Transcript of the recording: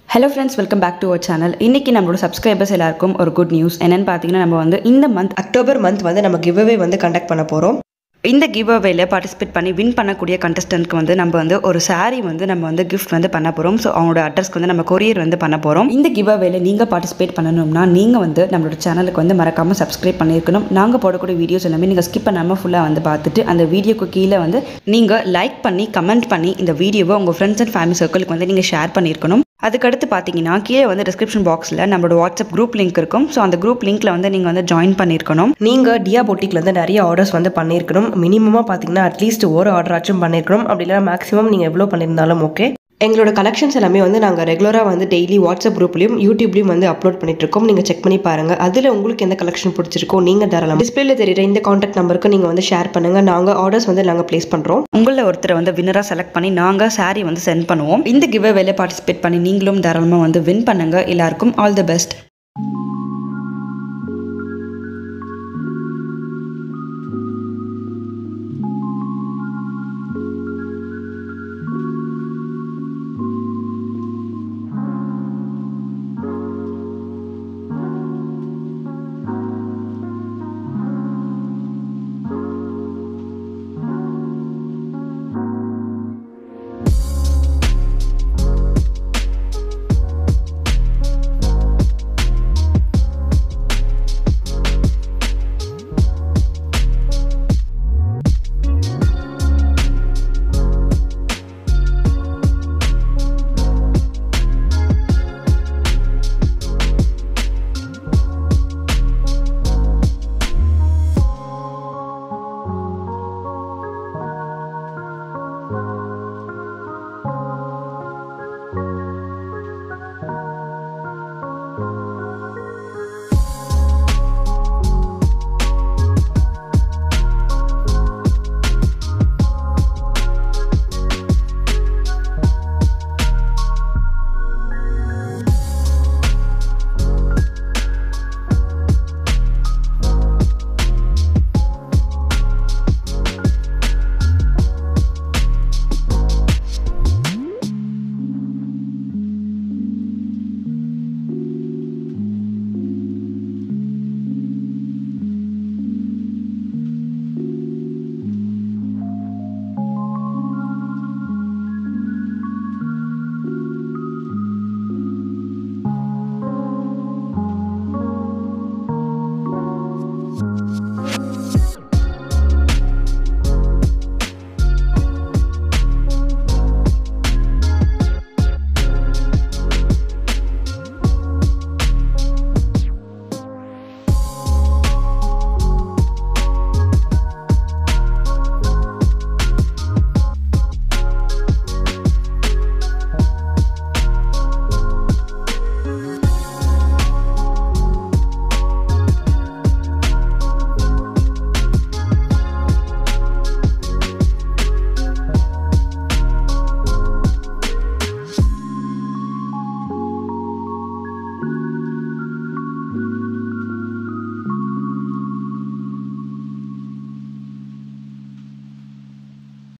Hello friends, welcome back to our channel. இன்னைக்கு நம்மளோட subscribers எல்லாருக்கும் ஒரு good news. என்னன்னு பாத்தீங்கன்னா நம்ம வந்து இந்த month அக்டோபர் month வந்து நம்ம giveaway வந்து கண்டக்ட் பண்ண போறோம். இந்த giveawayல பார்ட்டிசிபேட் பண்ணி வின் பண்ணக்கூடிய contestant-க்கு வந்து நம்ம வந்து ஒரு saree வந்து நம்ம வந்து gift வந்து பண்ண போறோம். சோ அவங்களோட அட்ரஸ்க்கு வந்து நம்ம courier வந்து பண்ண போறோம். இந்த giveawayல நீங்க பார்ட்டிசிபேட் பண்ணனும்னா நீங்க வந்து நம்மளோட சேனலுக்கு வந்து மறக்காம subscribe பண்ணிருக்கணும். நாங்க போடக்கூடிய வீடியோஸ் எல்லாமே நீங்க skip பண்ணாம ஃபுல்லா வந்து பார்த்துட்டு அந்த வீடியோக்கு கீழ வந்து நீங்க லைக் பண்ணி கமெண்ட் பண்ணி இந்த வீடியோவை உங்க friends and family circle-க்கு வந்து நீங்க ஷேர் பண்ணிருக்கணும். அதுக்கு அடுத்து பாத்தீங்கன்னா கீழ வந்து டிஸ்கிரிப்ஷன் பாக்ஸ்ல நம்மளோட வாட்ஸ்அப் குரூப் லிங்க் இருக்கும். சோ அந்த குரூப் லிங்க்ல வந்து நீங்க வந்து ஜாயின் பண்ணிருக்கணும். நீங்க டியா பொட்டிக்ல வந்து நிறைய ஆர்டர்ஸ் வந்து பண்ணிருக்கணும். மினிமமா பாத்தீங்கன்னா அட்லீஸ்ட் ஒரு ஆர்டர் ஆச்சும் பண்ணிருக்கணும். அப்படி இல்ல மேக்ஸிமம் நீங்க எவ்வளவு பண்ணிருந்தாலும் ஓகே. எங்களோட கலெக்ஷன்ஸ் எல்லாமே வந்து நாங்கள் ரெகுலராக வந்து டெய்லி வாட்ஸ்அப் குரூப்லையும் யூடியூப்லையும் வந்து அப்லோட் பண்ணிட்டு இருக்கோம். நீங்கள் செக் பண்ணி பாருங்க. அதில் உங்களுக்கு எந்த கலெக்ஷன் பிடிச்சிருக்கோ நீங்கள் தரலாம். டிஸ்பிளேல தெரியுற இந்த கான்டாக்ட் நம்பருக்கு நீங்கள் வந்து ஷேர் பண்ணுங்க. நாங்கள் ஆர்டர்ஸ் வந்து நாங்கள் பிளேஸ் பண்ணுறோம். உங்களை ஒருத்தரை வந்து வின்னராக செலக்ட் பண்ணி நாங்கள் சாரி வந்து சென்ட் பண்ணுவோம். இந்த கிவ்அவேல பார்ட்டிசிபேட் பண்ணி நீங்களும் தாராளமாக வந்து வின் பண்ணுங்க. எல்லாருக்கும் ஆல் தி பெஸ்ட்.